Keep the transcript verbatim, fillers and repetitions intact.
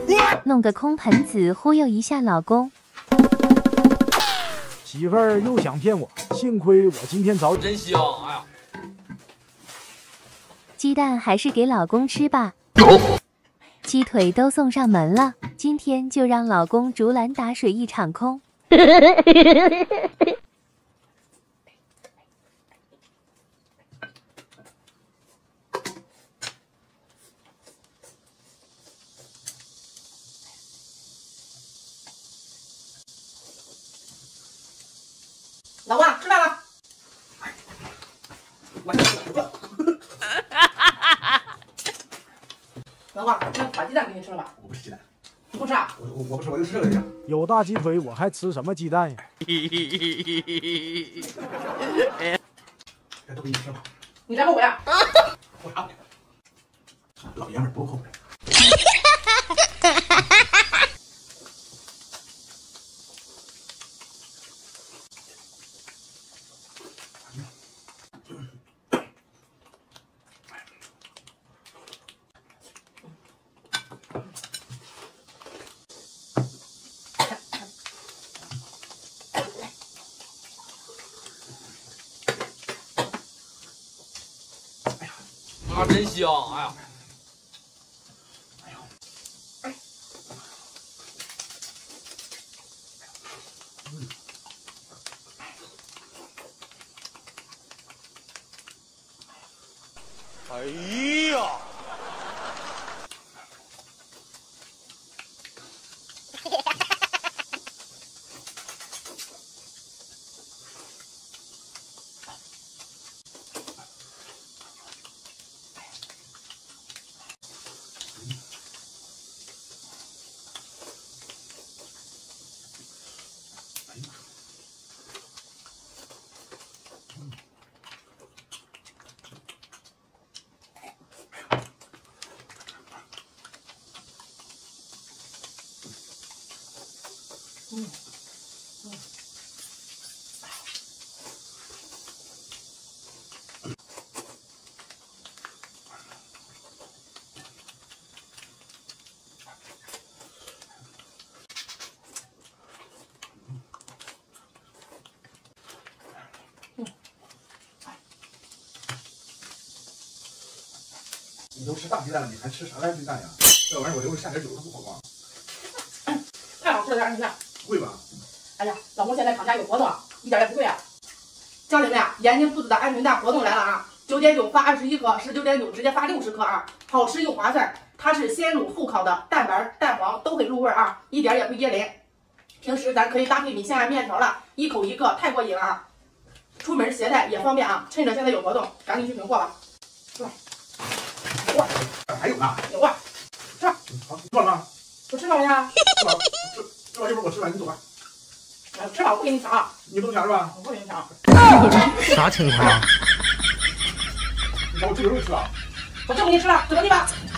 弄个空盆子忽悠一下老公。 媳妇儿又想骗我，幸亏我今天早真香！哎呀， 鸡蛋还是给老公吃吧。鸡腿都送上门了，今天就让老公竹篮打水一场空。 老公吃饭了。 我吃了。 老公，那把鸡蛋给你吃了吧？ 我不吃鸡蛋。 你不吃啊？ 我我我不吃，我就吃这个呀。 有大鸡腿，我还吃什么鸡蛋呀？ 这都给你吃吧。 你才后悔啊？ 后啥？老爷们儿不后悔。啊，真香！哎呀，哎呦，哎，嗯，哎呀！嗯嗯，你都吃大鸡蛋了，你还吃啥来鸡蛋呀？这玩意儿我留着下点酒都不好吗？ 太好吃了，这二鸡蛋。 贵吧？ 哎呀，老公现在厂家有活动，一点也不贵啊！家里面啊，盐津铺子的鹌鹑蛋活动来了啊！九点九发二十一颗，十九点九直接发六十颗啊！好吃又划算，它是鲜卤复烤的，蛋白、蛋黄都很入味啊，一点也不噎人。平时咱可以搭配米线啊、面条了，一口一个，太过瘾了啊！出门携带也方便啊！趁着现在有活动，赶紧去囤货吧！来，哇， 还有呢？ 有啊，吃吧。 好，你做了吗？ 我吃了呀。 吃完，这这玩意儿一会儿我吃完，你走吧。 吃吧，我不给你抢。 你不能抢是吧？ 我不给你抢。 啥情况？ 你把我猪肉吃了。 我这不给你吃了，走吧你吧。